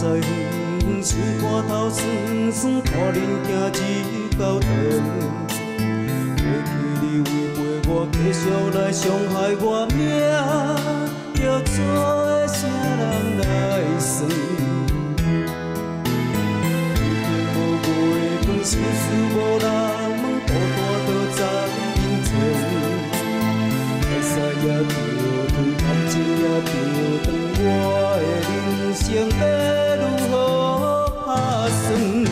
在远，想肝头酸酸，看恁行日到长。过去你违背我，继续来伤害我命，要做啥人来算？无月光，心事无人问，孤单倒在面前。会使也着断，感情也着断，我的人生要如何打算？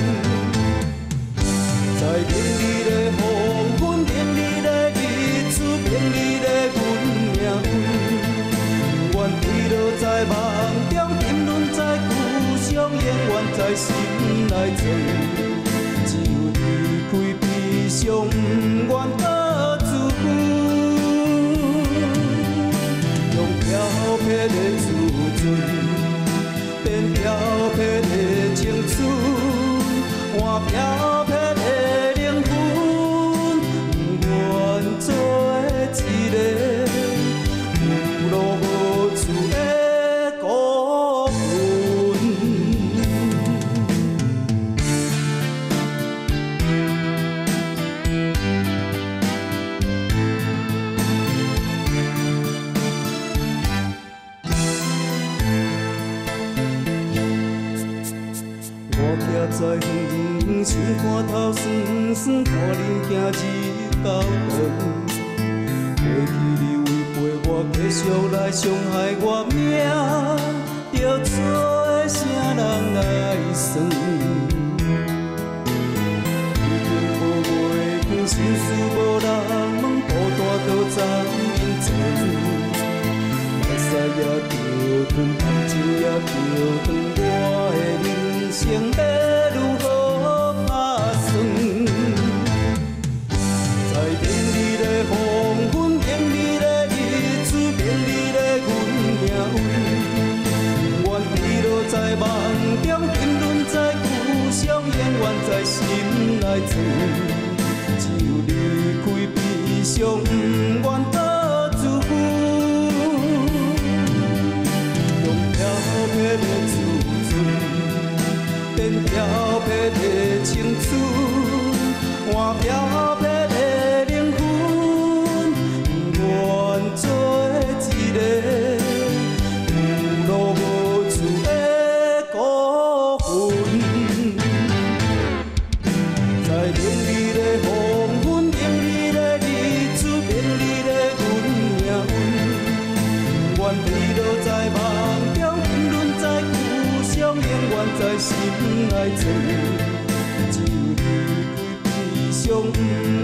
在明丽的黄昏，明丽的日出，明丽的阮命运，愿坠落在梦中，沉沦在故乡，永远在心内藏。只有离开悲伤，不愿搁自负。用漂泊的自尊，变漂泊的情绪，换漂泊的灵魂，不愿做一个有路无处的孤魂。我徛在远，想肝头酸酸，看恁行日到长。过去你违背我，继续来伤害我命，要做啥人来算？已经无月光，心事无人问，孤单倒在面前。目屎也着断，感情也着断，我的人生要如何打算？在明丽的黄昏，明丽的日出，明丽的阮命运，愿坠落在梦中，沉沦在故乡，永远在心内藏。只有离开悲伤，不愿搁自负。漂泊的自尊，变漂泊的情绪，换漂泊的灵魂，不愿做一个有路无处的孤魂。在明丽的黄昏，明丽的日出，明丽的阮命运，愿坠落在梦中，沉沦在故乡，永远在心内藏。只有离开悲伤。